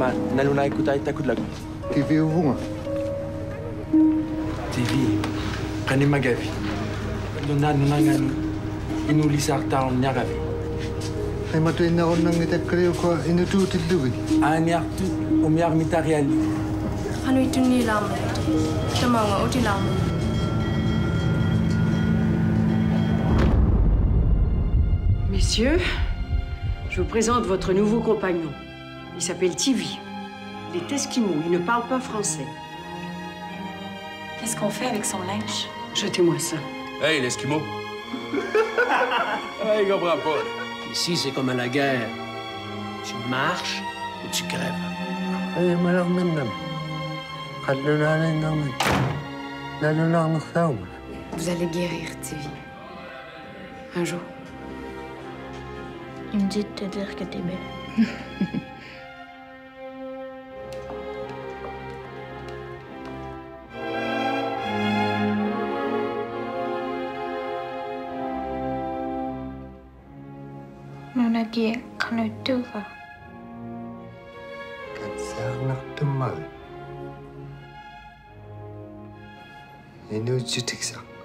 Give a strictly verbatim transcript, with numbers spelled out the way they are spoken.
na naluna ikuta itakut lagu. Tivii uvunga. Tivii, kani magavi. Dona nunangani inulisarta on nyagavi. Ai matu ina on nang itakre ko Inuprooted lugi. Ani artu umiar mitariali. Kanu ituni lama. Tamanga uti lama. Messieurs, je vous présente votre nouveau compagnon. Il s'appelle Tivii. Il est esquimau, il ne parle pas français. Qu'est-ce qu'on fait avec son linge? Jetez-moi ça. Hey, l'Esquimau! Hey, il comprend pas. Ici, c'est comme à la guerre. Tu marches ou tu crèves. Ai malang mendam. Kaduna nang naluna nang Vous allez guérir, Tivii. Un jour. Il me dit de te dire que t'es belle. Nunagi kanu tuva. Katsarnak tumal. Inuit jutiksa.